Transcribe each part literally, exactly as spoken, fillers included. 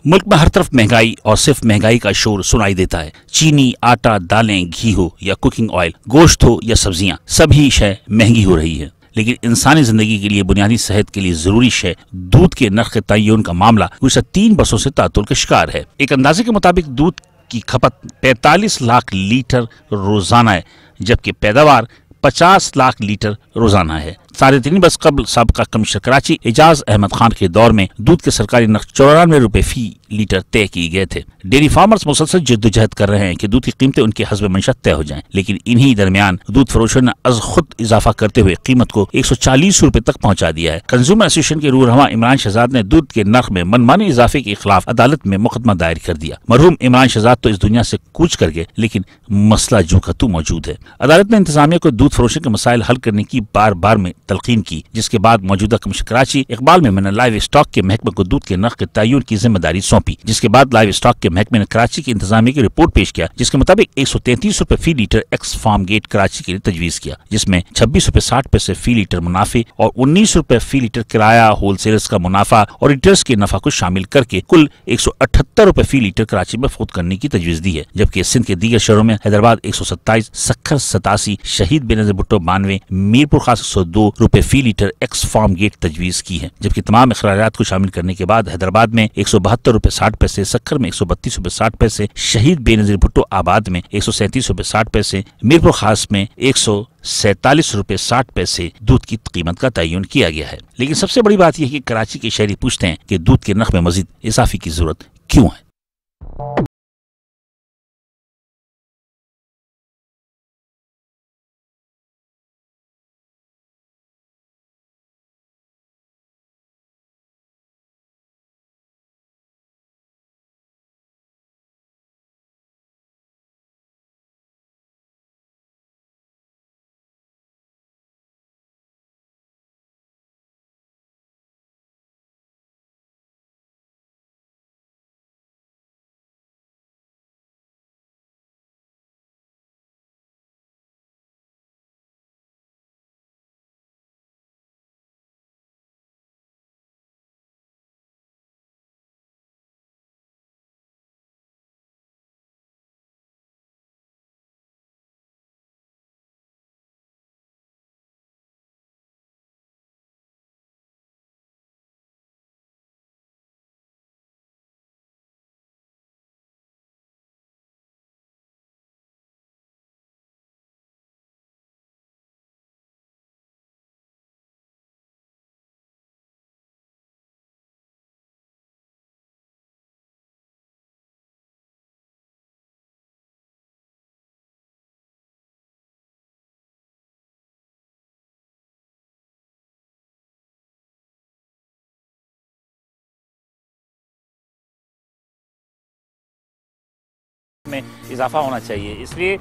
मुल्क में हर तरफ महंगाई और सिर्फ महंगाई का शोर सुनाई देता है। चीनी, आटा, दालें, घी हो या कुकिंग ऑयल, गोश्त हो या सब्जियां, सभी शय महंगी हो रही है। लेकिन इंसानी जिंदगी के लिए बुनियादी सेहत के लिए जरूरी शय दूध के नर्ख के तयन का मामला गुज़श्ता तीन बरसों से तातुल का शिकार है। एक अंदाजे के मुताबिक दूध की खपत पैंतालीस लाख लीटर रोजाना है, जबकि पैदावार पचास लाख लीटर रोजाना है। साढ़े तीन बरस कबल साबका कमिश्नर कराची एजाज अहमद खान के दौर में दूध के सरकारी नर्ख चौरानवे रुपए फी लीटर तय किए गए थे। डेयरी फार्मर्स मुसलसल जद्दोजहद कर रहे हैं कि दूध की कीमतें उनके हस्ब मंशा तय हो जाएं, लेकिन इन्हीं दरमियान दूध फरोशों ने अज खुद इजाफा करते हुए कीमत को एक सौ चालीस रुपए तक पहुंचा दिया है। कंज्यूमर एसोसिएशन के रूहरमा इमरान शहजाद ने दूध के नर्ख में मनमानी इजाफे के खिलाफ अदालत में मुकदमा दायर कर दिया। मरहूम इमरान शहजाद तो इस दुनिया से कूच कर गए, लेकिन मसला जू का तू मौजूद है। अदालत ने इंतजामिया को दूध फरोशों के मसाइल हल करने की बार बार में तलकीन की, जिसके बाद मौजूदा कमिश्नर कराची इकबाल मेमन ने लाइव स्टॉक के महकमे को दूध के नर्ख के तयन की जिम्मेदारी सौंपी, जिसके बाद लाइव स्टॉक के महकमे ने कराची की इंतजामिया की रिपोर्ट पेश किया, जिसके मुताबिक एक सौ तैंतीस रुपए फी litre ex farm gate Karachi के लिए तजवीज किया, जिसमें छब्बीस रुपए साठ पैसे फी लीटर मुनाफे और उन्नीस रुपए फी लीटर किराया, होलसेलर्स का मुनाफा और रिटेलर्स के नफा को शामिल करके कुल एक सौ अठहत्तर रुपए फी लीटर कराची में फरोख्त करने की तजवीज दी है। जबकि सिंध के दीगर शहरों में हैदराबाद एक सौ सत्ताईस, सक्खर सतासी, शहीद बेनजीर भुट्टो बानवे, मीरपुर खास एक सौ दो रुपए फी लीटर एक्स फार्म गेट तजवीज की है। जबकि तमाम अखराजात को शामिल करने के बाद हैदराबाद में एक सौ बहत्तर रुपए साठ पैसे, सक्खर में एक सौ बत्तीस रुपए साठ पैसे, शहीद बेनजीर भुट्टो आबाद में एक सौ सैंतीस रुपए साठ पैसे, मीरपुर खास में एक सौ सैतालीस रुपए साठ पैसे दूध की कीमत का तयन किया गया है। लेकिन सबसे बड़ी बात यह है कि कराची के शहरी पूछते हैं कि दूध के नर्ख में मजीद इजाफे की जरूरत क्यों है। में इजाफा होना चाहिए, इसलिए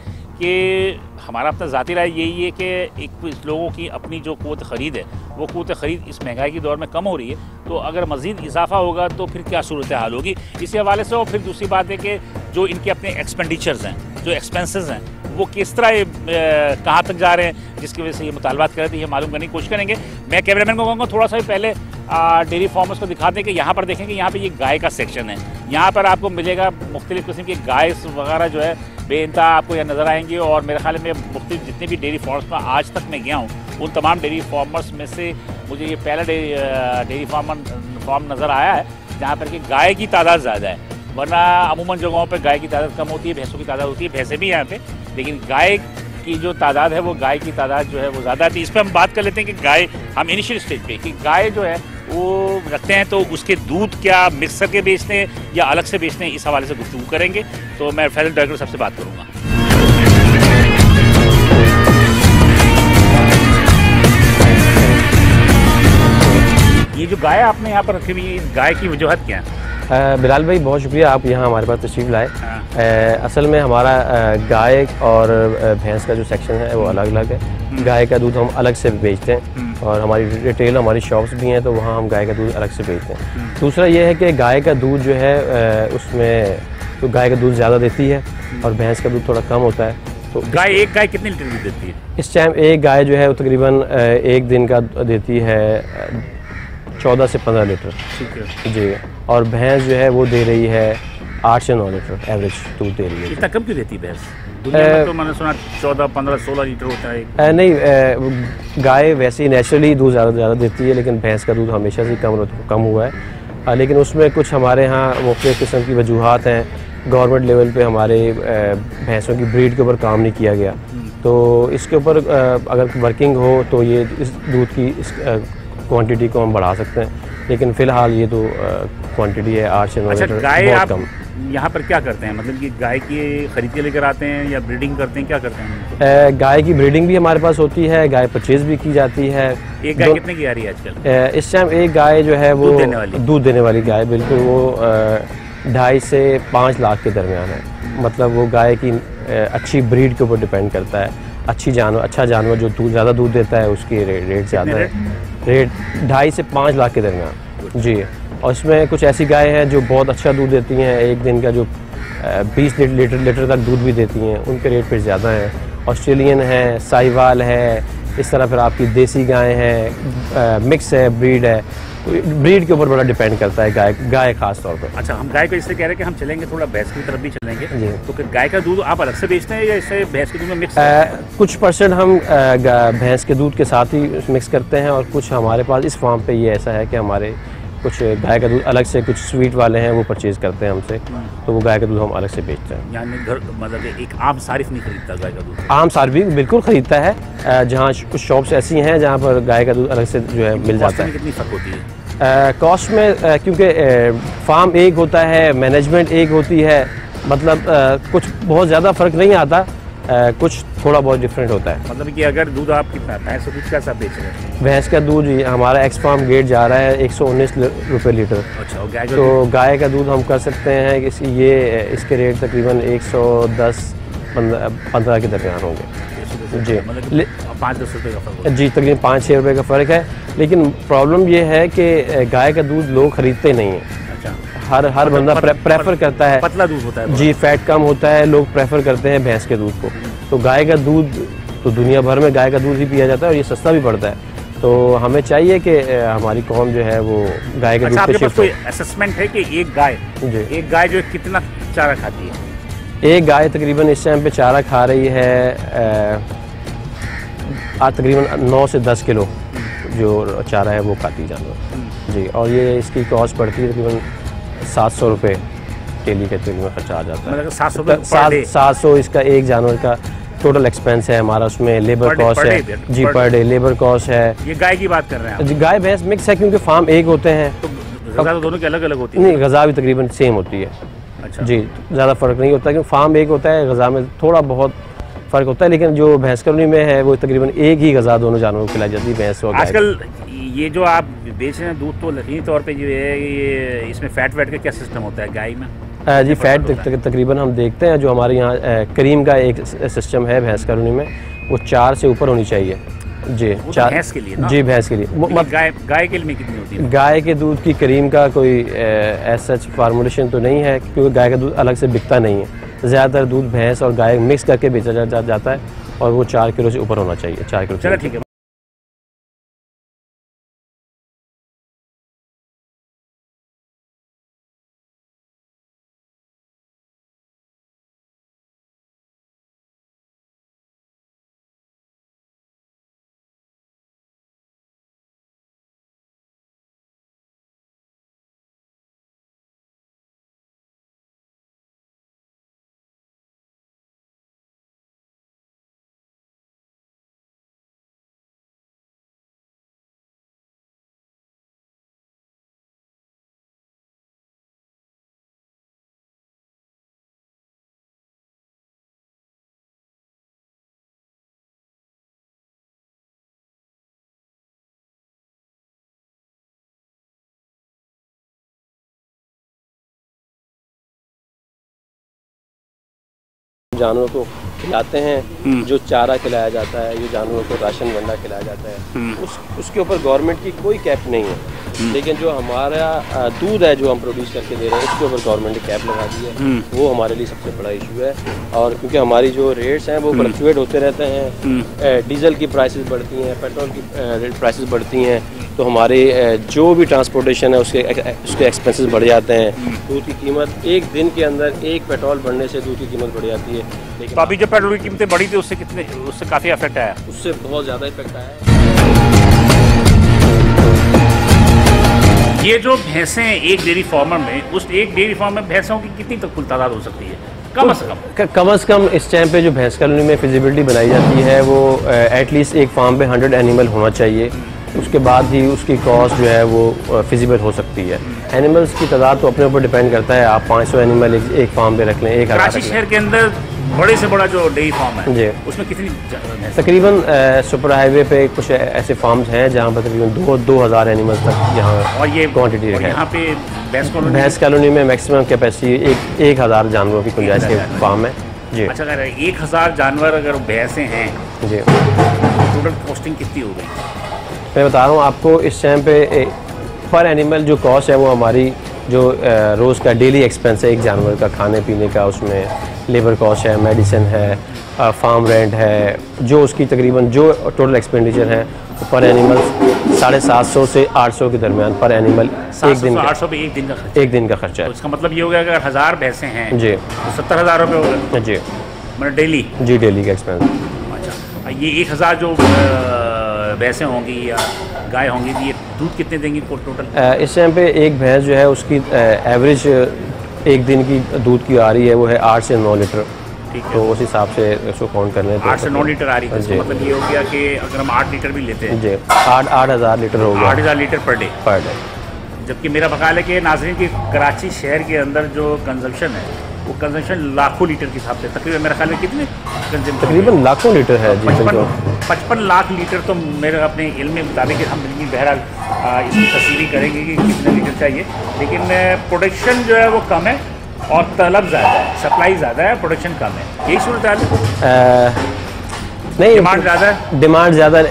कि हमारा अपना ज़ाती राय यही है कि एक लोगों की अपनी जो क़ुव्वत ख़रीद है वो क़ुव्वत ख़रीद इस महंगाई के दौर में कम हो रही है, तो अगर मज़ीद इजाफा होगा तो फिर क्या सूरत हाल होगी इसी हवाले से। और फिर दूसरी बात है कि जो इनके अपने एक्सपेंडिचर्स हैं, जो एक्सपेंसेस हैं, वो किस तरह कहाँ तक जा रहे हैं, जिसकी वजह से ये मुतालबात कर रहे थे, ये मालूम करने की कोशिश करेंगे। मैं कैमरामैन को कहूँगा थोड़ा सा भी पहले डेयरी फार्मर्स को दिखा दें कि यहाँ पर देखें कि यहाँ पे ये गाय का सेक्शन है। यहाँ पर आपको मिलेगा मुख्तलिफ़ किस्म की गाय वगैरह जो है बेइंतहा आपको यहाँ नज़र आएंगी। और मेरे ख्याल में मुख्तलिफ जितने भी डेयरी फार्मर्स में आज तक मैं गया हूँ, उन तमाम डेयरी फार्मर्स में से मुझे ये पहला डेयरी फार्म फार्म नज़र आया है जहाँ पर कि गाय की तादाद ज़्यादा है, वरना अमूमन जगहों पर गाय की तादाद कम होती है, भैंसों की तादाद होती है, भैंसें भी यहाँ पे, लेकिन गाय की जो तादाद है वो गाय की तादाद जो है वो ज़्यादा थी। इस पर हम बात कर लेते हैं कि गाय, हम इनिशियल स्टेज पे कि गाय जो है वो रखते हैं तो उसके दूध क्या मिक्स करके बेचते हैं या अलग से बेचते हैं, इस हवाले से गुफ्तगू करेंगे। तो मैं फैसल डायरेक्टर साहब से बात करूँगा। ये जो गाय आपने यहाँ पर रखी हुई है, गाय की वजूहत क्या है? बिलाल भाई बहुत शुक्रिया, आप यहाँ हमारे पास तशरीफ़ लाए। हाँ। असल में हमारा गाय और भैंस का जो सेक्शन है वो अलग अलग है। गाय का दूध हम अलग से बेचते हैं और हमारी रिटेल हमारी शॉप्स भी हैं, तो वहाँ हम गाय का दूध अलग से बेचते हैं। दूसरा ये है कि गाय का दूध जो है उसमें तो गाय का दूध ज़्यादा देती है और भैंस का दूध थोड़ा कम होता है। तो गाय एक गाय कितने लीटर दूध देती है? इस टाइम एक गाय जो है वो तकरीबन एक दिन का देती है चौदह से पंद्रह लीटर। ठीक है जी। और भैंस जो है वो दे रही है आठ से नौ लीटर एवरेज दूध दे रही है। इतना कम क्यों देती है भैंस? दुनिया में तो मैंने सुना चौदह पंद्रह सोलह लीटर होता है। ए, नहीं ए, गाय वैसे ही नेचुरली दूध ज़्यादा ज़्यादा देती है, लेकिन भैंस का दूध हमेशा से कम कम हुआ है। आ, लेकिन उसमें कुछ हमारे यहाँ मुख्तलिफ़ किस्म की वजूहात हैं। गवर्नमेंट लेवल पे हमारे भैंसों की ब्रीड के ऊपर काम नहीं किया गया, तो इसके ऊपर अगर वर्किंग हो तो ये इस दूध की इस क्वांटिटी को हम बढ़ा सकते हैं, लेकिन फ़िलहाल ये तो क्वांटिटी है आठ से नौ लीटर। गाय बहुत आप कम। यहाँ पर क्या करते हैं, मतलब कि गाय की खरीद के लेकर आते हैं या ब्रीडिंग करते हैं, क्या करते हैं? गाय की ब्रीडिंग भी हमारे पास होती है, गाय परचेज भी की जाती है। एक गाय कितने की आ रही है आजकल? इस टाइम एक गाय जो है वो दूध देने वाली दूध देने वाली गाय बिल्कुल वो ढाई से पाँच लाख के दरमियान है। मतलब वो गाय की अच्छी ब्रीड के ऊपर डिपेंड करता है। अच्छी जानवर अच्छा जानवर जो दूध ज़्यादा दूध देता है उसकी रे, रेट ज़्यादा है। रेट ढाई से पाँच लाख के दरमियान जी। और इसमें कुछ ऐसी गाय हैं जो बहुत अच्छा दूध देती हैं, एक दिन का जो बीस लीटर लीटर तक दूध भी देती हैं, उनके रेट फिर ज़्यादा हैं। ऑस्ट्रेलियन है, साहिवाल है, इस तरह फिर आपकी देसी गाय हैं, मिक्स है, ब्रीड है। ब्रीड के ऊपर बड़ा डिपेंड करता है गाय गाय खास तौर पर। अच्छा, हम गाय को इससे कह रहे हैं कि हम चलेंगे थोड़ा भैंस की तरफ भी चलेंगे, तो कि गाय का दूध आप अलग से बेचते हैं या इससे भैंस के दूध में मिक्स? कुछ परसेंट हम भैंस के दूध के साथ ही मिक्स करते हैं, और कुछ हमारे पास इस फार्म पे ये ऐसा है कि हमारे कुछ गाय का दूध अलग से कुछ स्वीट वाले हैं वो परचेज़ करते हैं हमसे, तो वो गाय का दूध हम अलग से बेचते हैं। यानी घर मतलब एक आम सारिफ नहीं खरीदता गाय का दूध? आम सारिफ बिल्कुल ख़रीदता है। जहाँ कुछ शॉप्स ऐसी हैं जहाँ पर गाय का दूध अलग से जो है मिल जाता है। कितनी फ़र्क होती है कॉस्ट में? क्योंकि फार्म एक होता है, मैनेजमेंट एक होती है, मतलब कुछ बहुत ज़्यादा फ़र्क नहीं आता, कुछ थोड़ा बहुत डिफरेंट होता है। मतलब कि अगर दूध आप कितना भैंस का दूध कैसा बेच रहे हैं? भैंस का दूध हमारा एक्स फार्म गेट जा रहा है एक सौ उन्नीस रुपये लीटर। अच्छा, और गाय का तो गाय का दूध हम कर सकते हैं कि ये इसके रेट तकरीबन एक सौ दस पंद्रह के दरमियान होंगे जी। मतलब पाँच दस रुपये का फ़र्क जी, तकरीबन पाँच छः रुपये का फ़र्क है। लेकिन प्रॉब्लम ये है कि गाय का दूध लोग ख़रीदते नहीं हैं। हर हर बंदा प्रे, प्रेफर करता है, पतला दूध होता है जी, फैट कम होता है, लोग प्रेफर करते हैं भैंस के दूध को। तो गाय का दूध तो दुनिया भर में गाय का दूध ही पिया जाता है और ये सस्ता भी पड़ता है। तो हमें चाहिए कि हमारी कौम जो है वो गाय के अच्छा, दूध पे शिफ्ट हो। कोई असेसमेंट है कि एक गाय जी एक गाय जो कितना चारा खाती है? एक गाय तकरीबन इस टाइम पे चारा खा रही है आज तकरीबन नौ से दस किलो जो चारा है वो खाती जानवर जी। और ये इसकी कॉस्ट पड़ती है तकरीबन सात सौ रुपये डेली के तेल में खर्चा आ जाता है। सात सौ सात सात सौ इसका एक जानवर का टोटल एक्सपेंस है हमारा। उसमें लेबर कॉस्ट है जी, पर डे लेबर कॉस्ट है। ये गाय की बात कर रहे हैं जी, गाय भैंस मिक्स है क्योंकि फार्म एक होते हैं, तो गज़ा तो दोनों की अलग अलग होती है? नहीं, गज़ा भी तकरीबन सेम होती है। अच्छा जी, ज़्यादा फ़र्क नहीं होता क्योंकि फार्म एक होता है, गज़ा में थोड़ा बहुत फ़र्क होता है। लेकिन जो भैंस कॉलोनी में है वो तकरीबन एक ही गज़ा दोनों जानवरों को खिलाई जाती है, भैंस और गाय। आजकल ये जो आप बेच रहे हैं दूध, तो यकीनी तौर पे जो है ये इसमें फ़ैट वैट का क्या सिस्टम होता है गाय में? आ, जी, फ़ैट तक, तक, तकरीबन हम देखते हैं जो हमारे यहाँ क्रीम का एक सिस्टम है भैंस कॉलोनी में, वो चार से ऊपर होनी चाहिए जी। चार भैंस के लिए ना? जी, भैंस के लिए। गाय गाय के लिए कितनी होती है? गाय के दूध की क्रीम का कोई एज सच फार्मूलेशन तो नहीं है क्योंकि गाय का दूध अलग से बिकता नहीं है। ज़्यादातर दूध भैंस और गाय मिक्स करके बेचा जा, जा, जाता है और वो चार किलो से ऊपर होना चाहिए। चार किलो। चलो ठीक है। जानवरों को खिलाते हैं, जो चारा खिलाया जाता है, जो जानवरों को राशन वंडा खिलाया जाता है, उस उसके ऊपर गवर्नमेंट की कोई कैप नहीं है। लेकिन जो हमारा दूध है जो हम प्रोड्यूस करके दे रहे हैं उसके ऊपर गवर्नमेंट ने कैप लगा दी है। वो हमारे लिए सबसे बड़ा इशू है। और क्योंकि हमारी जो रेट्स हैं वो फ्लक्चुएट होते रहते हैं, डीजल की प्राइसेस बढ़ती हैं, पेट्रोल की प्राइसेस बढ़ती हैं, तो हमारे जो भी ट्रांसपोर्टेशन है उसके उसके एक्सपेंसेस बढ़ जाते हैं। दूध की कीमत एक दिन के अंदर एक पेट्रोल बढ़ने से दूध की कीमत बढ़ जाती है। लेकिन तो अभी जो पेट्रोल की कीमतें बढ़ी थी उससे कितने उससे काफ़ी इफेक्ट आया? उससे बहुत ज़्यादा इफेक्ट आया। ये जो भैंसें एक डेयरी फार्मर में, उस एक डेयरी फार्म में भैंसों की कितनी तक कुल तादाद हो सकती है कम से कम? कम से कम इस टाइम पे जो भैंस कॉलोनी में फिजिबिलिटी बनाई जाती है वो एटलीस्ट एक फार्म पे हंड्रेड एनिमल होना चाहिए। उसके बाद ही उसकी कॉस्ट जो है वो फिजिबल हो सकती है। एनिमल्स की तादाद तो अपने ऊपर डिपेंड करता है। आप पाँच सौ एनिमल एक, एक फार्म पे रख लें, एक कराची शहर के अंदर बड़े से बड़ा जो डेयरी फार्म है जी, उसमें कितनी? तकरीबन सुपर हाईवे पे कुछ ऐसे फार्म्स हैं जहाँ पर तकरीबन दो दो हज़ार एनिमल्स तक यहाँ और ये क्वान्टिटी है। यहाँ पे भैंस कॉलोनी भैंस कॉलोनी में मैक्सिमम कैपेसिटी एक एक हज़ार जानवरों की गुंजाइश के फार्म है जी। अच्छा, अगर एक हज़ार जानवर अगर भैंसें हैं जी, टोटल कॉस्टिंग कितनी हो गई? मैं बता रहा हूँ आपको इस टाइम पे पर एनिमल जो कॉस्ट है वो हमारी जो रोज़ का डेली एक्सपेंस है एक जानवर का, खाने पीने का, उसमें लेबर कॉस्ट है, मेडिसिन है, फार्म रेंट है, जो उसकी तकरीबन जो टोटल एक्सपेंडिचर है पर एनिमल साढ़े सात सौ से आठ सौ के दरमियान पर एनिमल एक दिन आठ सौ पे एक दिन का खर्चा एक दिन का खर्चा है। तो इसका मतलब ये हो गया अगर हज़ार भैंसें हैं जी तो सत्तर हज़ार रुपये हो गए जी, मतलब डेली? जी डेली का एक्सपेंस। अच्छा, ये एक हज़ार जो भैंसें होंगी या गाय होंगी ये दूध कितने देंगी टोटल? इस टाइम पे एक भैंस जो है उसकी एवरेज एक दिन की दूध की आ रही है वो है आठ से नौ लीटर। ठीक है, तो उस हिसाब से उसको काउंट करने आठ से नौ लीटर आ रही है। इसका मतलब ये हो गया कि अगर हम आठ लीटर भी लेते हैं जी आठ आठ हज़ार लीटर हो गया, आठ हज़ार litre per day per day. जबकि मेरा ख्याल है कि नाज़रीन की कराची शहर के अंदर जो कंजम्पशन है वो कंजम्पशन लाखों लीटर के हिसाब से तकरीबन मेरा ख्याल है कितने कंजम्पशन तकरीबन लाखों लीटर है जी। पचपन पचपन लाख लीटर तो मेरे अपने इल्म के मुताबिक हम बहरहाल इसकी तस्वीर करेंगे कि कितने लीटर चाहिए। लेकिन प्रोडक्शन जो है वो कम है और तलब ज़्यादा है, सप्लाई ज़्यादा है, प्रोडक्शन कम है, यही सूरत हाल है? नहीं, डिमांड ज़्यादा है, डिमांड ज़्यादा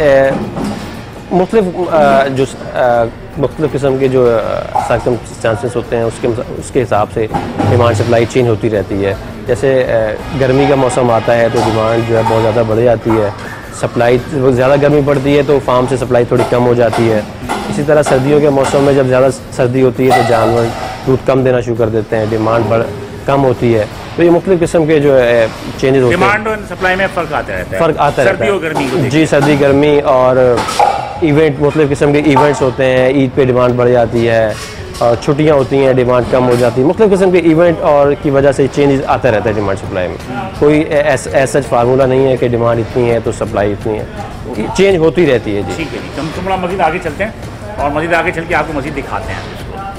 मुख्तलिफ जो मुख्तलिफ किस्म के जो सर्कमस्टांसेस होते हैं उसके उसके हिसाब से डिमांड सप्लाई चेंज होती रहती है। जैसे गर्मी का मौसम आता है तो डिमांड जो है बहुत ज़्यादा बढ़ जाती है, सप्लाई ज़्यादा गर्मी पड़ती है तो फार्म से सप्लाई थोड़ी कम हो जाती है। इसी तरह सर्दियों के मौसम में जब ज़्यादा सर्दी होती है तो जानवर दूध कम देना शुरू कर देते हैं, डिमांड बढ़ कम होती है। तो ये मुख्तलिफ किस्म के जो है चेंजेस होते हैं, डिमांड और सप्लाई में फ़र्क आता रहता है। फ़र्क आता रहता है सर्दी और गर्मी को जी, सर्दी गर्मी और इवेंट मुख्तलिफ किस्म के इवेंट्स होते हैं। ईद पे डिमांड बढ़ जाती है और छुट्टियाँ होती हैं, डिमांड कम हो जाती है। मुख्तलिफ किस्म के इवेंट और की वजह से चेंजेस आता रहता है डिमांड सप्लाई में। कोई ऐसा फार्मूला नहीं है कि डिमांड इतनी है तो सप्लाई इतनी है, चेंज होती रहती है जी। ठीक है जी, हम थोड़ा मज़ीद आगे चलते हैं और मज़ीद आगे चल के आपको मज़ीद दिखाते हैं।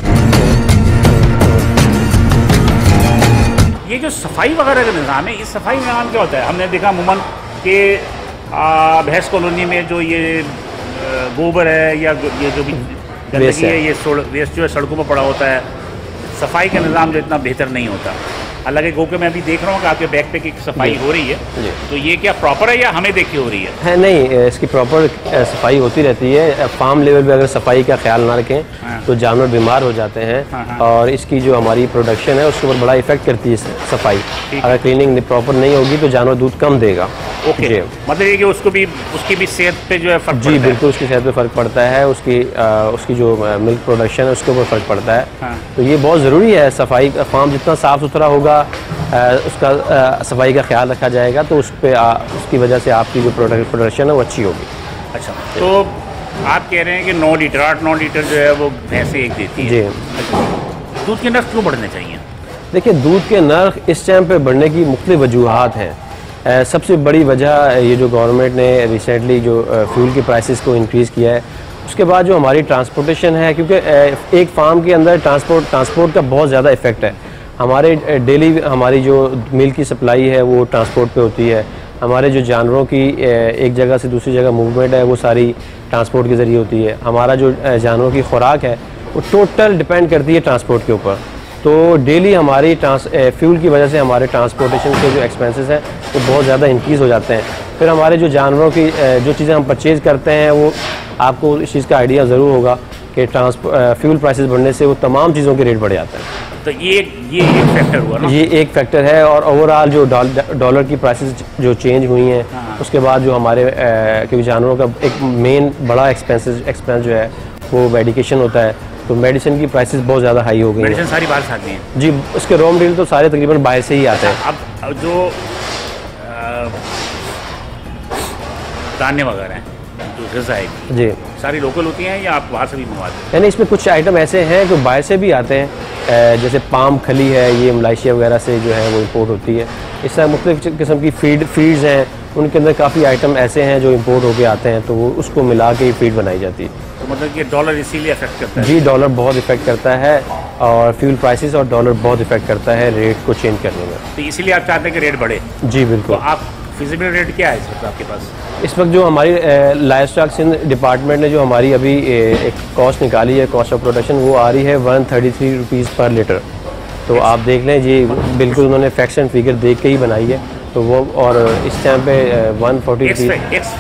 ये जो सफाई वगैरह का निज़ाम है, इस सफाई निज़ाम क्या होता है? हमने देखा अमूमन कि भैंस कॉलोनी में जो ये गोबर है या ये जो भी गंदगी है ये वेस्ट जो है सड़कों पर पड़ा होता है, सफाई का निज़ाम जो इतना बेहतर नहीं होता। हालांकि गो के मैं अभी देख रहा हूँ कि आपके बैक पे की सफाई हो रही है, तो ये क्या प्रॉपर है या हमें देख के हो रही है? है नहीं, इसकी प्रॉपर सफाई होती रहती है। फार्म लेवल पे अगर सफाई का ख्याल ना रखें हाँ। तो जानवर बीमार हो जाते हैं हाँ हाँ। और इसकी जो हमारी प्रोडक्शन है उसके ऊपर बड़ा इफेक्ट करती है सफाई। अगर क्लीनिंग प्रॉपर नहीं होगी तो जानवर दूध कम देगा। ओके, मतलब ये कि उसको भी उसकी भी सेहत पे जो है फर्क जी बिल्कुल, उसकी सेहत पे फ़र्क पड़ता है, उसकी आ, उसकी जो मिल्क प्रोडक्शन है उसके ऊपर फ़र्क पड़ता है हाँ। तो ये बहुत ज़रूरी है। सफाई का फार्म जितना साफ़ सुथरा होगा आ, उसका आ, सफाई का ख्याल रखा जाएगा तो उस पर उसकी वजह से आपकी जो प्रोडक्ट प्रोडक्शन है वो अच्छी होगी। अच्छा, तो आप कह रहे हैं कि नौ लीटर आठ नौ लीटर जो है वो भैंसें एक देती है जी। दूध के नर्ख क्यों बढ़ने चाहिए? देखिए, दूध के नर्ख इस टाइम पे बढ़ने की मुख्तलिफ वजूहात हैं। Uh, सबसे बड़ी वजह ये जो गवर्नमेंट ने रिसेंटली जो फ्यूल की प्राइसेस को इंक्रीज़ किया है, उसके बाद जो हमारी ट्रांसपोर्टेशन है, क्योंकि uh, एक फार्म के अंदर ट्रांसपोर्ट ट्रांसपोर्ट का बहुत ज़्यादा इफेक्ट है। हमारे डेली uh, हमारी जो मिल्क की सप्लाई है वो ट्रांसपोर्ट पे होती है। हमारे जो जानवरों की uh, एक जगह से दूसरी जगह मूवमेंट है वो सारी ट्रांसपोर्ट के ज़रिए होती है। हमारा जो uh, जानवरों की खुराक है वो टोटल डिपेंड करती है ट्रांसपोर्ट के ऊपर। तो डेली हमारी ट्रांस फ्यूल की वजह से हमारे ट्रांसपोर्टेशन के जो एक्सपेंसेस हैं वो बहुत ज़्यादा इंक्रीज़ हो जाते हैं। फिर हमारे जो जानवरों की जो चीज़ें हम परचेज़ करते हैं वो आपको इस चीज़ का आइडिया ज़रूर होगा कि ट्रांस फ्यूल प्राइसेस बढ़ने से वो तमाम चीज़ों के रेट बढ़ जाते हैं। तो ये ये एक फैक्टर हुआ ना? ये एक फैक्टर है और ओवरऑल जो डॉलर की प्राइसेस जो चेंज हुई हैं हाँ। उसके बाद जो हमारे क्योंकि जानवरों का एक मेन बड़ा एक्सपेंसेस एक्सपेंस जो है वो मेडिकेशन होता है, तो मेडिसिन की प्राइसेस बहुत ज़्यादा हाई हो गई हैं। मेडिसिन सारी बाहर से आती हैं जी, उसके रॉ मटेरियल तो सारे तकरीबन बाहर से ही आते हैं। अब अब जो आ, दाने वगैरह हैं, जो ग़िज़ा है जी, सारी लोकल होती हैं या आप बाहर से भी मंगवाते हैं? यानी इसमें कुछ आइटम ऐसे हैं जो बाहर से भी आते हैं, अ, जैसे पाम खली है, ये मलेशिया वगैरह से जो है वो इम्पोर्ट होती है। इस तरह मुख्तलिफ़ किस्म की फीड फीड्स हैं, उनके अंदर काफ़ी आइटम ऐसे हैं जो इम्पोर्ट होके आते हैं, तो वो उसको मिला के फीड बनाई जाती है। तो मतलब कि डॉलर इसीलिए अफेक्ट करता है? जी, डॉलर बहुत इफेक्ट करता है, और फ्यूल प्राइसेस और डॉलर बहुत इफेक्ट करता है रेट को चेंज करने में। तो इसीलिए आप चाहते हैं कि रेट बढ़े? जी बिल्कुल। तो आप फिजिबल रेट क्या है इस वक्त आपके पास? इस वक्त जो हमारी लाइफ स्टॉक सिंध डिपार्टमेंट ने जो हमारी अभी ए, एक कॉस्ट निकाली है, कॉस्ट ऑफ प्रोडक्शन, वो आ रही है one thirty three rupees per litre. तो आप देख लें जी, बिल्कुल उन्होंने फैक्ट्स एंड फिगर देख के ही बनाई है, तो वो और इस टाइम पे वन फोर्टी रुपीज़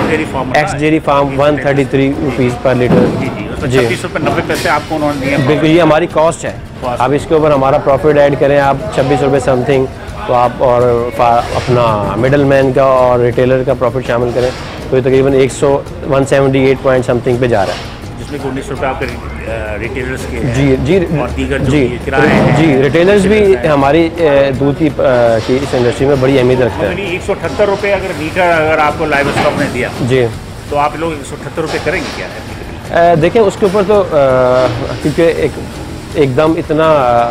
एक्स जेरी farm one thirty three rupees per litre. जी, छब्बीस रुपये नब्बे पैसे आपको उन्होंने दिए। बिल्कुल, ये हमारी कॉस्ट है। आप इसके ऊपर हमारा प्रॉफिट ऐड करें आप छब्बीस रुपये समथिंग, तो आप और अपना मिडल मैन का और रिटेलर का प्रॉफिट शामिल करें, तो ये तकरीबन एक सौ one seventy eight point something पे जा रहा है, जिसमें उन्नीस रुपये आपके रिटेलर्स के हैं। जी जी और दीगर जो जी किराए हैं, जी रिटेलर्स भी हमारी दूध की की इस इंडस्ट्री में बड़ी अहमियत रखते हैं। एक सौ अठहत्तर रुपये अगर लीटर अगर आपको लाइव स्टॉक ने दिया जी, तो आप लोग एक सौ अठहत्तर रुपये करेंगे क्या है? देखें उसके ऊपर तो क्योंकि एक एकदम इतना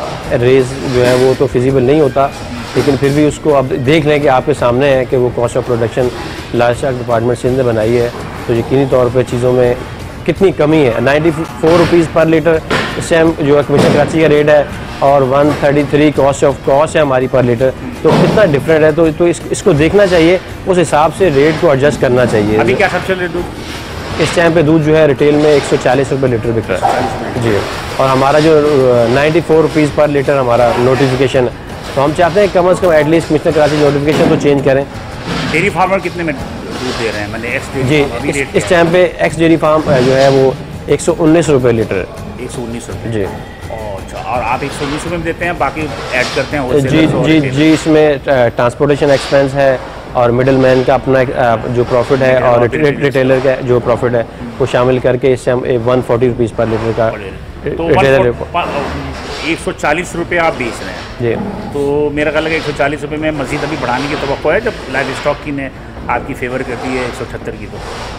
रेज जो है वो तो फिजिबल नहीं होता, लेकिन फिर भी उसको आप देख लें कि आपके सामने है कि वो cost of production life stock department Sindh ने बनाई है, तो यकीनी तौर पे चीज़ों में कितनी कमी है। Ninety four rupees per litre इस टाइम जो है कमीशन कराची का रेट है, और one thirty three cost of cost है हमारी पर लीटर, तो कितना डिफरेंट है। तो, तो इस, इसको देखना चाहिए, उस हिसाब से रेट को एडजस्ट करना चाहिए। अभी क्या सब चल रहा है दूध? इस टाइम पे दूध जो है रिटेल में एक सौ चालीस रुपये लीटर बिक रहा है जी, और हमारा जो ninety four rupees per litre हमारा नोटिफिकेशन है, तो हम चाहते हैं कम अज़ कम एटलीस्ट कमिश्नर कराची नोटिफिकेशन तो चेंज करें। डेयरी फार्मर कितने में दूध दे रहे हैं? मैंने एक्स जी, इस, इस टाइम पे एक्स डेयरी फार्म जो है वो एक सौ उन्नीस रुपये लीटर है। एक सौ उन्नीस रुपये जी, अच्छा, और आप एक सौ उन्नीस रुपये में देते हैं, बाकी ऐड करते हैं? जी जी जी इसमें ट्रांसपोर्टेशन एक्सपेंस है, और मिडल मैन का अपना जो प्रॉफिट है, और रिटेलर का जो प्रॉफिट है वो शामिल करके इस time one forty rupees per litre का रिटेलर एक सौ चालीस रुपये आप बेच रहे हैं जी। तो मेरा ख्याल है एक सौ चालीस रुपये में मज़ीद अभी बढ़ाने की तवक्को है, जब लाइव स्टॉक की ने आपकी फेवर करती है एक सौ अठहत्तर की। तो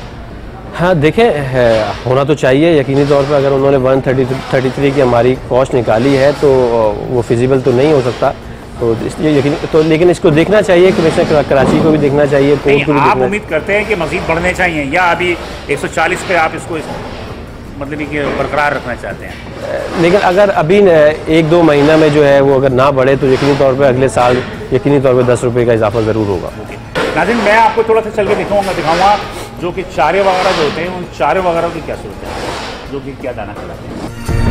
हाँ देखें, है, होना तो चाहिए यकीनी तौर पर। अगर उन्होंने वन थर्टी थर्टी थ्री की हमारी कॉस्ट निकाली है तो वो फिजिबल तो नहीं हो सकता, तो इसलिए यकीन तो, लेकिन इसको देखना चाहिए, कमिश्नर कराची को भी देखना चाहिए, कोर्ट को भी। आप उम्मीद करते हैं कि मज़ीद बढ़ने चाहिए, या अभी एक सौ चालीस पे आप इसको इस, मतलब कि बरकरार रखना चाहते हैं? लेकिन अगर अभी एक दो महीना में जो है वो अगर ना बढ़े तो यकीनी तौर पर अगले साल यकीनी तौर पर दस रुपये का इजाफा ज़रूर होगा। नाज़रीन, मैं आपको थोड़ा सा चल के दिखाऊंगा दिखाऊंगा जो कि चारे वगैरह जो होते हैं, उन चारे वगैरह की क्या सूरत है, जो कि क्या दाना खिलाते हैं।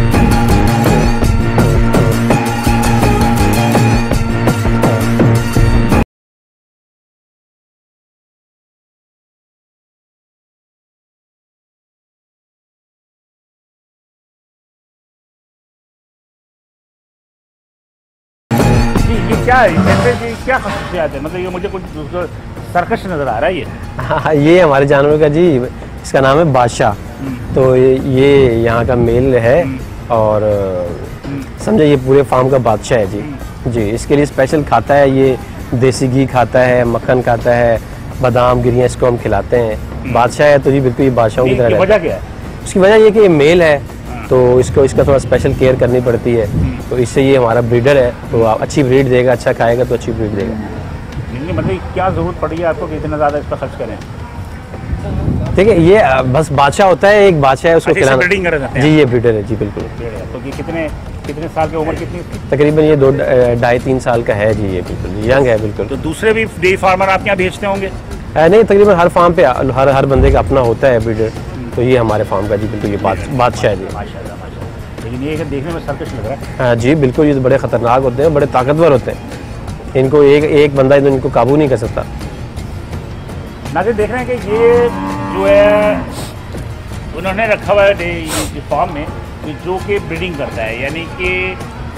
ये क्या है, जैसे कि क्या खसूसियात है? मतलब ये मुझे कुछ सर्कस नज़र आ रहा है। ये हाँ, ये हमारे जानवर का जी, इसका नाम है बादशाह। तो ये, ये यहाँ का मेल है, और समझे ये पूरे फार्म का बादशाह है जी। जी, इसके लिए स्पेशल खाता है, ये देसी घी खाता है, मक्खन खाता है, बादाम गिरियाँ इसको हम खिलाते हैं। बादशाह है तो जी बिल्कुल ये बादशाहों की तरह। वजह क्या है? उसकी वजह ये कि ये मेल है, तो इसको इसका थोड़ा स्पेशल केयर करनी पड़ती है, तो इससे ये हमारा ब्रीडर है, तो आप अच्छी ब्रीड देगा, अच्छा खाएगा तो अच्छी ब्रीड देगा। मतलब क्या ज़रूरत पड़ी है आपको कि इतना ज़्यादा इस पर खर्च करें? देखिए, ये बस बादशाह होता है, एक बादशाह है, उसको अच्छा, खिलाना। ब्रीडिंग कर रहे हैं? जी, ये ब्रीडर है जी, बिल्कुल। तो ये कितने कितने साल की उम्र कितनी? तकरीबन ये दो ढाई तीन साल का है जी, ये बिल्कुल यंग है बिल्कुल। तो दूसरे भी डेयरी फार्मर आपके यहाँ भेजते होंगे? नहीं, तकरीबन हर फार्म पे हर हर बंदे का अपना होता है ब्रीडर, तो ये हमारे फार्म का जी बिल्कुल ये बादशाह है जी। माशाल्लाह माशाल्लाह। लेकिन ये देखने में सर्कस लग रहा है। हाँ जी बिल्कुल, ये तो बड़े ख़तरनाक होते हैं, बड़े ताकतवर होते हैं, इनको एक एक बंदा तो इनको काबू नहीं कर सकता। नाज़रीन, देख रहे हैं कि ये जो है उन्होंने रखा हुआ है फार्म में, जो कि ब्रीडिंग करता है, यानी कि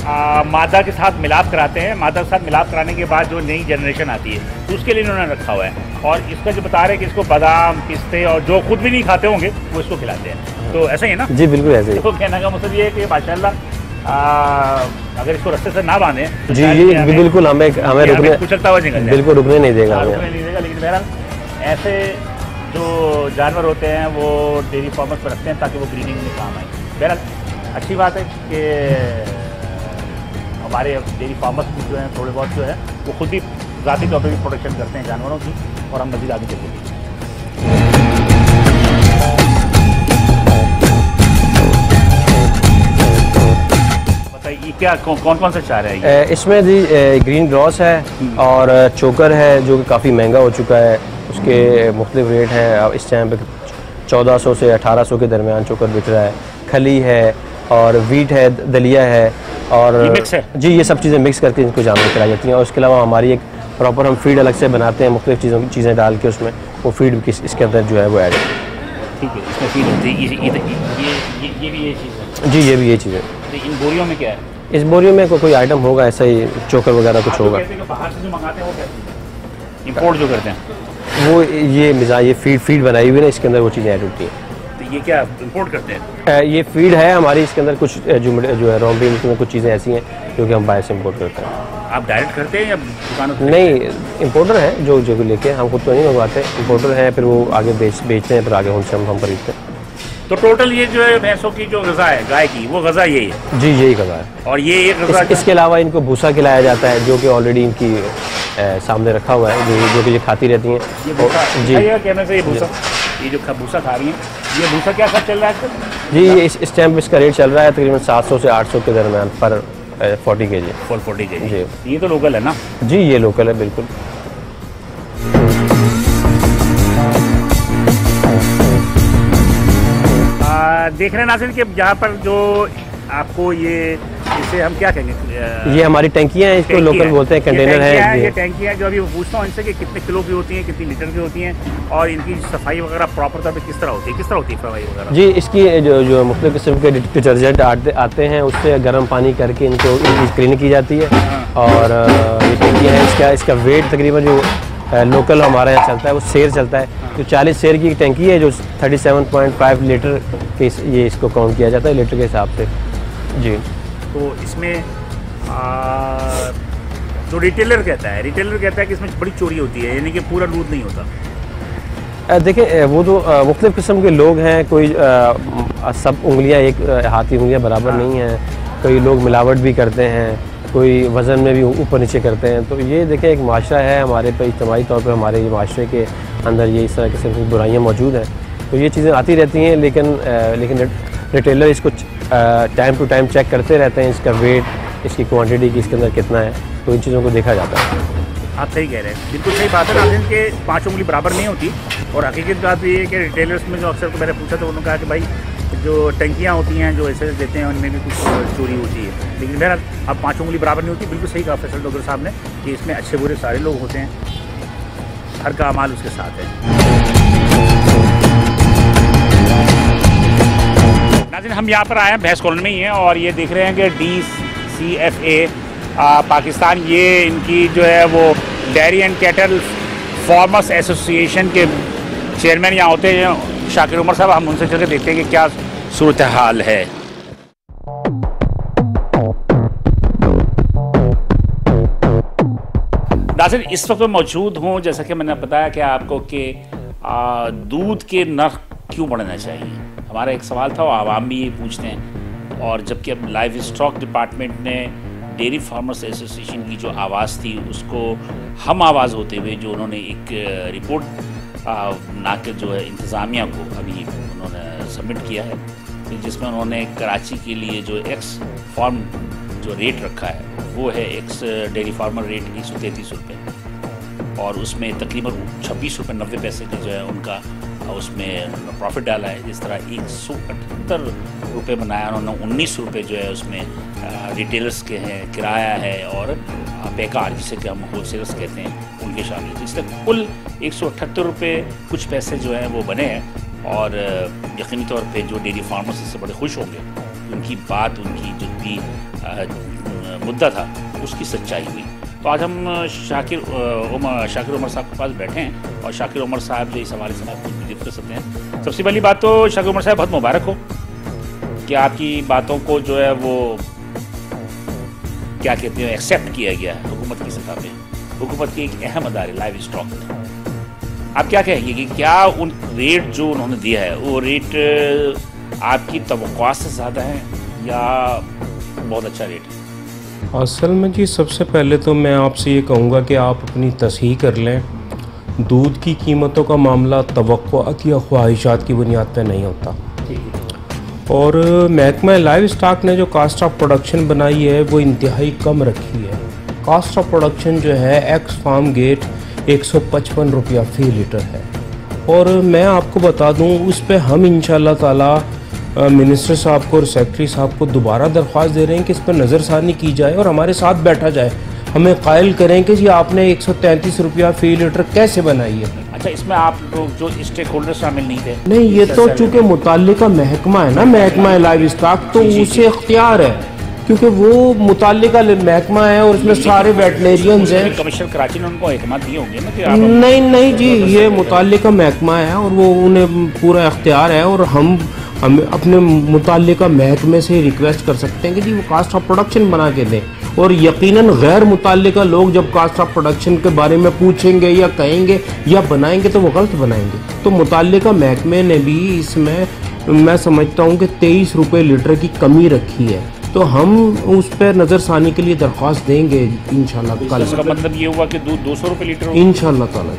आ, मादा के साथ मिलाप कराते हैं। मादा के साथ मिलाप कराने के बाद जो नई जनरेशन आती है तो उसके लिए इन्होंने रखा हुआ है। और इसका जो बता रहे हैं कि इसको बादाम, पिस्ते और जो खुद भी नहीं खाते होंगे वो इसको खिलाते हैं। तो ऐसा ही है ना? जी बिल्कुल ऐसे ही। तो कहने का मतलब ये है कि माशाल्लाह अगर इसको रस्ते से ना बांधे जी जी बिल्कुल हमें हमें रुकने कुचलता हुआ निकल जाए, बिल्कुल रुकने नहीं देगा, रुकने नहीं देगा। लेकिन बहरहाल ऐसे जो जानवर होते हैं वो डेयरी फार्मर्स पर रखते हैं ताकि वो ब्रीडिंग में काम आए। बहरहाल अच्छी बात है कि हमारे डेयरी फार्मर्स भी जो हैं थोड़े बहुत जो है वो खुद भी ज़ाती तौर पर भी प्रोटेक्शन करते हैं जानवरों की। और हम मज़ीद आगे चलेंगे। बताइए क्या कौन कौन, कौन सा चारा है ये? इसमें जी ग्रीन ग्रॉस है और चोकर है जो कि काफ़ी महंगा हो चुका है। उसके मुख्तलिफ रेट हैं। अब इस टाइम पे चौदह सौ से अठारह सौ के दरमियान चोकर बिक रहा है। खली है और वीट है, दलिया है और ये मिक्स है? जी ये सब चीज़ें मिक्स करके इनको जानवर खिलाई जाती हैं। और उसके अलावा हमारी एक प्रॉपर हम फीड अलग से बनाते हैं, मुख्तलिफ चीज़ों की चीज़ें डाल के उसमें वो फीड इसके अंदर जो है वो ऐड है। ठीक है, इसमें फीड होती है। ये ये ये भी ये चीज़ है? जी ये भी ये चीज़ है। तो इन बोरियों में क्या है? इस बोरियों में को, कोई आइटम होगा ऐसा ही चोकर वगैरह कुछ होगा। बाहर से जो मंगाते हैं वो कैसे इंपोर्ट जो करते हैं वो ये मिजा ये फीड फीड बनाई हुई है ना, इसके अंदर वो चीज़ें ऐड होती हैं। तो ये क्या इंपोर्ट करते हैं? ये फीड है हमारी, इसके अंदर कुछ जो जो है रॉ मटेरियल में कुछ चीज़ें ऐसी हैं जो कि हम बाहर से इम्पोर्ट करते हैं। आप डायरेक्ट करते हैं या दुकानों से? नहीं, इम्पोर्टर है जो जो लेके, हम खुद तो नहीं मंगवाते, इम्पोर्टर है फिर वो आगे बेच बेचते हैं, फिर आगे उनसे हम हम खरीदते हैं। तो टोटल ये जो है भैंसों की जो गज़ा है गाय की, वो गज़ा यही है? जी यही गज़ा है। और ये एक गज़ा इस, इसके अलावा इनको भूसा खिलाया जाता है जो कि ऑलरेडी इनकी ए, सामने रखा हुआ है, जो जो कि ये खाती रहती हैं। ये भूसा जी कहने से ये भूसा ये जो भूसा खा रही है, ये भूसा क्या सब चल रहा है जी? ये इस इस टाइम इसका रेट चल रहा है तकरीबन सात सौ से आठ सौ के दरमियान पर फोर्टी के जी। फॉर फोर्टी के जी जी। ये तो लोकल है ना? जी ये लोकल है बिल्कुल। आ, देख रहे हैं नाज़रीन कि यहाँ पर जो आपको ये इसे हम क्या कहेंगे? ये हमारी टैंकियाँ हैं, इसको लोकल बोलते हैं, कंटेनर है। ये टैंकियाँ जो अभी पूछता हूँ इनसे कि कितने किलो की होती हैं, कितनी लीटर की होती हैं और इनकी सफाई वगैरह प्रॉपर तौर पे किस तरह होती है किस तरह होती है सफाई वगैरह? जी इसकी जो जो मुख्तलिफ किस्म के डिटर्जेंट आते आते हैं उससे गर्म पानी करके इनको इनकी क्लीनिंग की जाती है। और ये टैंकियाँ हैं, इसका इसका वेट तकरीबन जो लोकल हमारा यहाँ चलता है वो शेर चलता है। जो चालीस शेर की टैंकी है जो सैंतीस पॉइंट पाँच लीटर के ये इसको काउंट किया जाता है लीटर के हिसाब से जी। तो इसमें आ, जो रिटेलर कहता है रिटेलर कहता है कि इसमें बड़ी चोरी होती है, यानी कि पूरा दूध नहीं होता। देखिए वो तो मुख्तलिफ किस्म के लोग हैं, कोई आ, सब उंगलियां एक हाथी उंगलियां बराबर हाँ। नहीं हैं। कई लोग मिलावट भी करते हैं, कोई वज़न में भी ऊपर नीचे करते हैं। तो ये देखें एक माशरा है हमारे पे, इज्तिमाई तौर पर हमारे ये माशरे के अंदर ये इस तरह किस्म की बुराइयाँ मौजूद हैं। तो ये चीज़ें आती रहती हैं, लेकिन लेकिन रिटेलर इसको टाइम टू टाइम चेक करते रहते हैं, इसका वेट, इसकी क्वांटिटी की इसके अंदर कितना है, तो इन चीज़ों को देखा जाता है। आप सही कह रहे हैं, बिल्कुल सही बात है नाज़रीन के पाँच उंगली बराबर नहीं होती। और हकीकत बात ये है कि रिटेलर्स में जो अक्सर को मैंने पूछा तो उन्होंने कहा कि भाई जो टंकियाँ होती हैं जो ऐसे देते हैं उनमें भी कुछ चोरी होती है। लेकिन बहरहाल अब पाँच उंगली बराबर नहीं होती। बिल्कुल सही कहा फैसल डॉक्टर साहब ने कि इसमें अच्छे बुरे सारे लोग होते हैं, हर का अमाल उसके साथ है। नाज़रीन हम यहाँ पर आए हैं भैंस कॉलोनी में ही हैं और ये देख रहे हैं कि D C F A Pakistan, ये इनकी जो है वो dairy and cattle farmers association के चेयरमैन यहाँ होते हैं शाकिर उमर साहब। हम उनसे चलकर देखते हैं कि क्या सूरत हाल है। नाज़रीन इस वक्त मैं मौजूद हूँ, जैसा कि मैंने बताया कि आपको कि दूध के नर्ख क्यों बढ़ना चाहिए। हमारा एक सवाल था, वो आवाम भी ये पूछते हैं। और जबकि अब लाइव स्टॉक डिपार्टमेंट ने डेयरी फार्मर्स एसोसिएशन की जो आवाज़ थी उसको हम आवाज़ होते हुए जो उन्होंने एक रिपोर्ट नाके जो है इंतज़ामिया को अभी उन्होंने सबमिट किया है, जिसमें उन्होंने कराची के लिए जो एक्स फार्म जो रेट रखा है वो है एक्स डेयरी फार्मर रेट एक सौ तैंतीस रुपये और उसमें तकरीबन छब्बीस रुपये नब्बे पैसे का जो है उनका उसमें प्रॉफिट डाला है। जिस तरह एक सौ अठहत्तर रुपये बनाया उन्होंने, उन्नीस रुपये जो है उसमें रिटेलर्स के हैं, किराया है और बेकार जिसे कि हम होलसेलर्स कहते हैं उनके शामिल। इस तरह कुल एक सौ अठहत्तर रुपये कुछ पैसे जो हैं वो बने हैं और यकीनी तौर पे जो डेयरी फार्मर्स इससे बड़े खुश होंगे। उनकी बात, उनकी जो भी मुद्दा था उसकी सच्चाई हुई। तो आज हम शाकिर उमर शाकिर उमर साहब के पास बैठे हैं और शाकिर उमर साहब जो इस हवाले से आप कुछ भी कर सकते हैं। सबसे पहली बात तो शाकिर उमर साहब बहुत मुबारक हो कि आपकी बातों को जो है वो क्या कहते हैं एक्सेप्ट किया गया है हुकूमत की सतह पे। हुकूमत की एक अहम अदारे लाइव स्टॉक में आप क्या कहेंगे कि क्या उन रेट जो उन्होंने दिया है वो रेट आपकी तवक्कुआत से ज़्यादा है या बहुत अच्छा रेट है? असल में जी सबसे पहले तो मैं आपसे ये कहूँगा कि आप अपनी तसहीह कर लें। दूध की कीमतों का मामला तवक्कुआत या ख्वाहिशात की बुनियाद पर नहीं होता। और महकमा लाइव स्टॉक ने जो कास्ट ऑफ प्रोडक्शन बनाई है वो इंतहाई कम रखी है। कास्ट ऑफ प्रोडक्शन जो है एक्स फार्म गेट एक सौ पचपन रुपया फ़ी लीटर है। और मैं आपको बता दूं उस पर हम इंशाल्लाह ताला मिनिस्टर साहब को और सेक्रेटरी साहब को दोबारा दरख्वास्त दे रहे हैं कि इस पर नज़रसानी की जाए और हमारे साथ बैठा जाए, हमें कायल करें कि जी आपने एक सौ तैंतीस रुपया फ़ी लीटर कैसे बनाई है। अच्छा, इसमें आप लोग जो स्टेक होल्डर शामिल नहीं थे? नहीं, ये तो चूँकि मुताल्लिका महकमा है ना, महकमा लाइव स्टॉक, तो उसे इख्तियार है क्योंकि वो मुताल्लिका महकमा है और उसमें सारे वेटनेरियंस हैं। कमिश्नर कराची ने उनको हिकमत दी होंगी ना कि आप नहीं नहीं जी, ये मुताल्लिका महकमा है और वो उन्हें पूरा इख्तियार है और हम हम अपने मुताल्लिका महकमे से रिक्वेस्ट कर सकते हैं कि जी वो कास्ट ऑफ प्रोडक्शन बना के दें। और यकीनन गैर मुताल्लिका लोग जब कास्ट ऑफ प्रोडक्शन के बारे में पूछेंगे या कहेंगे या बनाएंगे तो वो गलत बनाएंगे। तो मुताल्लिका महकमे ने भी इसमें मैं समझता हूँ कि तेईस रुपये लीटर की कमी रखी है, तो हम उस पर नज़रसानी के लिए दरख्वास्त देंगे इंशाल्लाह कल। इसका मतलब ये हुआ कि दूध दो सौ रुपये लीटर हो? इंशाल्लाह ताला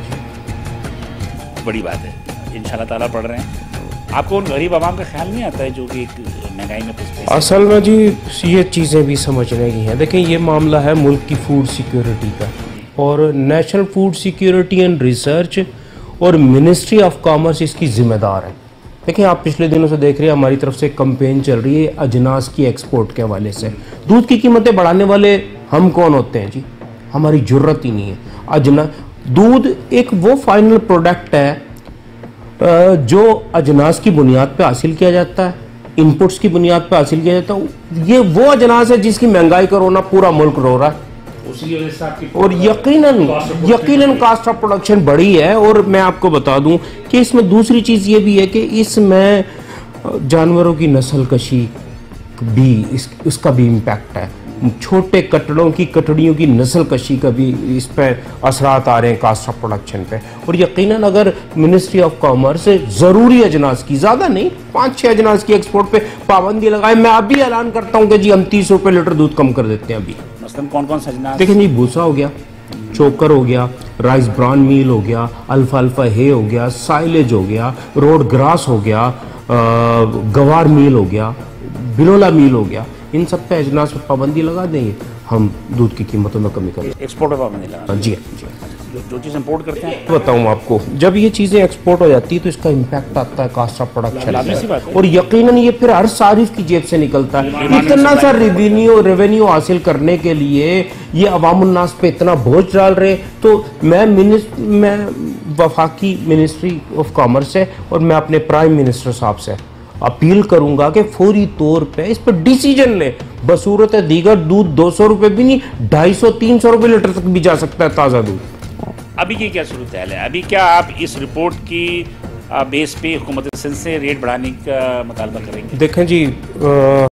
जी, बड़ी बात है, इंशाल्लाह ताला पढ़ रहे हैं। आपको उन गरीब आवाम का ख्याल नहीं आता है जो कि एक महंगाई में फंसते हैं? असल में जी ये चीज़ें भी समझने की हैं। देखिए, ये मामला है मुल्क की फूड सिक्योरिटी का और national food security and research और मिनिस्ट्री ऑफ कॉमर्स इसकी ज़िम्मेदार है। देखिए, आप पिछले दिनों से देख रहे हैं हमारी तरफ से कंपेन चल रही है अजनास की एक्सपोर्ट के हवाले से। दूध की कीमतें बढ़ाने वाले हम कौन होते हैं जी? हमारी ज़रूरत ही नहीं है। अजना दूध एक वो फाइनल प्रोडक्ट है जो अजनास की बुनियाद पे हासिल किया जाता है, इनपुट्स की बुनियाद पे हासिल किया जाता है। ये वो अजनास है जिसकी महंगाई का रोना पूरा मुल्क रो रहा है। उसी वजह से आपकी और यकीनन यकीनन कास्ट ऑफ प्रोडक्शन बढ़ी है। और मैं आपको बता दूं कि इसमें दूसरी चीज़ ये भी है कि इसमें जानवरों की नस्ल कशी भी इस उसका भी इम्पैक्ट है। छोटे कटड़ों की कटड़ियों की नस्ल कशी का भी इस पर असरात आ रहे हैं कास्ट ऑफ प्रोडक्शन पे। और यकीनन अगर मिनिस्ट्री ऑफ कॉमर्स ज़रूरी अजनास की, ज़्यादा नहीं, पाँच छः अजनास की एक्सपोर्ट पे पाबंदी लगाए, मैं अभी ऐलान करता हूँ कि जी हम तीस रुपये लीटर दूध कम कर देते हैं अभी। मसलन कौन कौन सा अजनास? देखिए जी, भूसा हो गया, चोकर हो गया, राइस ब्रान मील हो गया, अल्फा अल्फा हे हो गया, साइलेज हो गया, रोड ग्रास हो गया, गवार मील हो गया, बिलोला मील हो गया, इन सब पे अजनास पर पाबंदी लगा देंगे, हम दूध की कीमतों में कमी करेंगे। एक्सपोर्ट पर पाबंदी लगा? जी जी। जो, जो चीज़ इंपोर्ट करते हैं, बताऊँ आपको, जब ये चीज़ें एक्सपोर्ट हो जाती है तो इसका इम्पैक्ट आता है कास्ट ऑफ प्रोडक्शन बात है। और यकीनन ये फिर हर सारिफ की जेब से निकलता है। इतना सा रेवेन्यू रेवेन्यू हासिल करने के लिए ये अवामुन्नास पे इतना बोझ डाल रहे। तो मैं मिनिस्ट मैं वफाकी मिनिस्ट्री ऑफ कॉमर्स से और मैं अपने प्राइम मिनिस्टर साहब से अपील करूंगा कि फौरी तौर पे इस पर डिसीजन ले। बसूरत दीगर दूध दो सौ रुपये भी नहीं, ढाई सौ तीन सौ रुपये लीटर तक भी जा सकता है ताज़ा दूध। अभी की क्या सूरत हाल है? अभी क्या आप इस रिपोर्ट की बेस पे हुकूमत सिंध से रेट बढ़ाने का मुतालबा करेंगे? देखें जी, आ,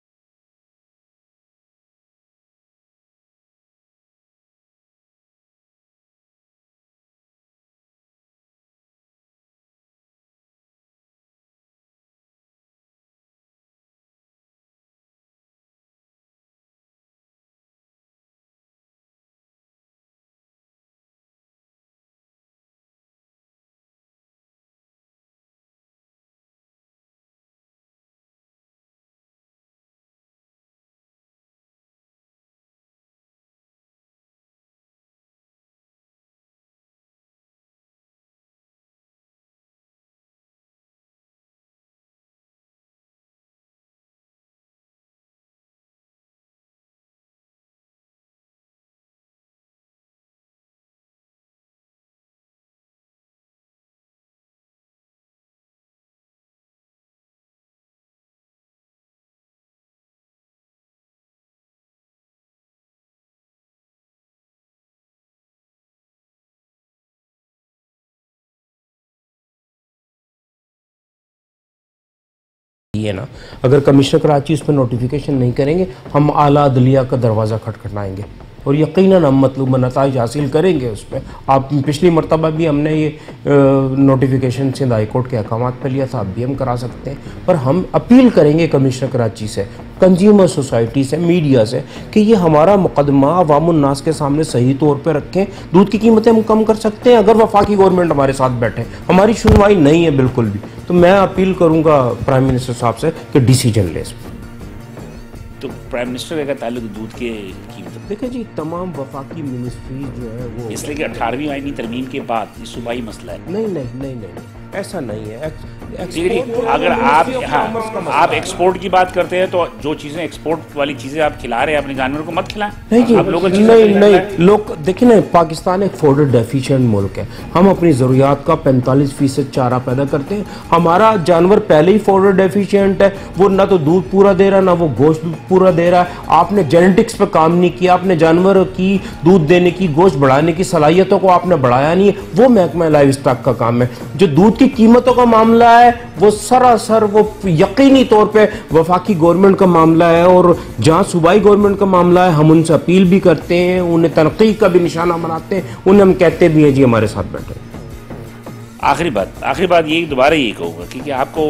कराची है ना, अगर कमिश्नर कराची उस पर नोटिफिकेशन नहीं करेंगे, हम आला अदलिया का दरवाज़ा खटखटाएंगे और यकीनन हम मतलूब नताइज हासिल करेंगे उस पर। आप पिछली मरतबा भी हमने ये नोटिफिकेशन सिंध हाई कोर्ट के अहकाम पर लिया था, अब भी हम करा सकते हैं। पर हम अपील करेंगे कमिश्नर कराची से, कंज्यूमर सोसाइटी से, मीडिया से कि ये हमारा मुकदमा अवामुन्नास के सामने सही तौर पे रखें। दूध की कीमतें हम कम कर सकते हैं अगर वफाकी गवर्नमेंट हमारे साथ बैठे। हमारी सुनवाई नहीं है बिल्कुल भी, तो मैं अपील करूँगा प्राइम मिनिस्टर साहब से कि डिसीजन ले इस पर। तो प्राइम मिनिस्टर का ताल्लुक दूध के कीमत, देखिए जी, तमाम वफाकी मिनिस्ट्रीज जो है वो, इसलिए कि अठारहवीं आईनी तरमीम के बाद ये सूबाई मसला है। नहीं नहीं नहीं नहीं ऐसा नहीं है। एक्स, एक्सपोर्ट, अगर आप हाँ, आप एक्सपोर्ट की बात करते हैं तो जो चीज़ें एक्सपोर्ट वाली चीज़ें आप खिला रहे हैं अपने जानवरों को मत खिलाएं। नहीं जी, आप लोग नहीं नहीं लोग देखिए ना, पाकिस्तान एक फूड डेफिशिएंट मुल्क है। हम अपनी ज़रूरियात का पैंतालीस फीसद चारा पैदा करते हैं। हमारा जानवर पहले ही फूड डेफिशिएंट है, वो ना तो दूध पूरा दे रहा ना वो गोश्त पूरा दे रहा है। आपने जेनेटिक्स पे काम नहीं किया, आपने जानवर की दूध देने की, गोश्त बढ़ाने की सलाहियतों को आपने बढ़ाया नहीं है। वो महकमा लाइव स्टॉक का काम है। जो दूध की कीमतों का मामला है वो सरासर वो यकीनी तौर पे वफाकी गवर्नमेंट का मामला है, और जहां सूबाई गवर्नमेंट का मामला है हम उनसे अपील भी करते हैं, उन्हें तनकीद का भी निशाना बनाते हैं, उन्हें हम कहते भी हैं जी हमारे साथ बैठे। आखिरी बात आखिरी बात ये दोबारा ये कहूँगा कि, कि आपको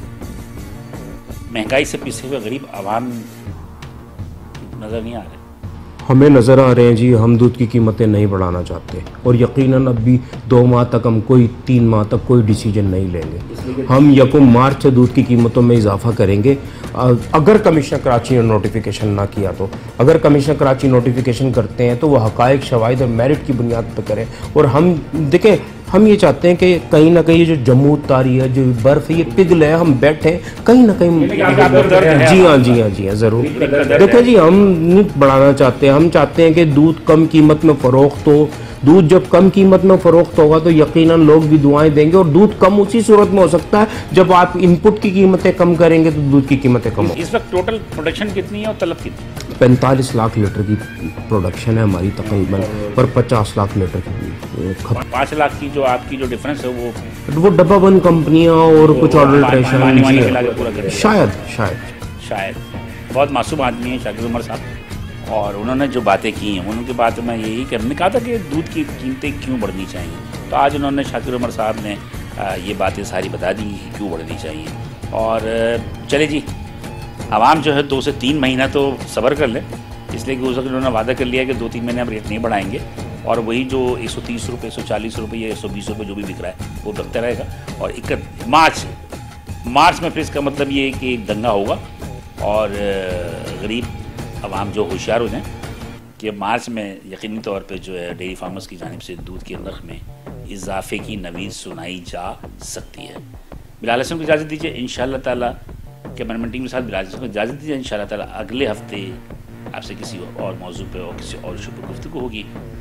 महंगाई से पिसे हुए गरीब आवाम नजर नहीं आ रहे? हमें नज़र आ रहे हैं जी, हम दूध की कीमतें नहीं बढ़ाना चाहते और यकीनन अब भी दो माह तक हम कोई तीन माह तक कोई डिसीजन नहीं लेंगे। हम यकम मार्च से दूध की कीमतों में इजाफा करेंगे अगर कमिश्नर कराची ने नोटिफिकेशन ना किया तो। अगर कमिश्नर कराची नोटिफिकेशन करते हैं तो वह हक़ाइक़, शवाहिद और मेरिट की बुनियाद पर करें। और हम देखें, हम ये चाहते हैं कि कहीं ना कहीं जो जम्मू तारी है, जो बर्फ़ है, ये पिघल है, हम बैठे कहीं ना कहीं। जी हाँ जी हाँ जी हाँ ज़रूर। देखो जी, हम नहीं बढ़ाना चाहते, हम चाहते हैं कि दूध कम कीमत में फ़रोख्त हो। दूध जब कम कीमत में फ़रोख्त होगा तो यकीनन लोग भी दुआएं देंगे, और दूध कम उसी सूरत में हो सकता है जब आप इनपुट की कीमतें कम करेंगे तो दूध की कीमतें कम होंगी। इस वक्त टोटल प्रोडक्शन कितनी है और तलब कितनी? पैंतालीस लाख लीटर की प्रोडक्शन है हमारी तकरीबन, पर पचास लाख लीटर की खपत। पाँच लाख की जो आपकी जो डिफरेंस है वो वो डब्बा बंद कंपनियां और कुछ ऑर्डरेशन, शायद शायद शायद बहुत मासूम आदमी है शाकिर उमर साहब, और उन्होंने जो बातें की हैं उनकी बात में यही करने कहा था कि दूध की कीमतें क्यों बढ़नी चाहिए। तो आज उन्होंने शाकिर उमर साहब ने ये बातें सारी बता दी कि क्यों बढ़नी चाहिए। और चले जी, आवाम जो है दो से तीन महीना तो सब्र कर ले, इसलिए कि उस वक्त उन्होंने वादा कर लिया कि दो तीन महीने हम रेट नहीं बढ़ाएंगे, और वही जो एक सौ तीस रुपये, एक सौ चालीस रुपये या एक सौ बीस रुपये जो भी बिक रहा है वो बिकता रहेगा। और इक्कीस मार्च मार्च में फिर इसका मतलब ये है कि एक दंगा होगा, और गरीब आवाम जो होशियार हो जाएं कि मार्च में यकीनी तौर पे जो है डेयरी फार्मर्स की जानिब से दूध के नर्ख में इजाफे की नवीद सुनाई जा सकती है। बिलाल हसन को इजाज़त दीजिए, इंशाअल्लाह ताला कैमरामैन टीम के साथ बिलाल हसन को इजाज़त दीजिए। इंशाअल्लाह ताला अगले हफ्ते आपसे किसी और मौजू पे और किसी और इशू पर गुफ्तगू होगी।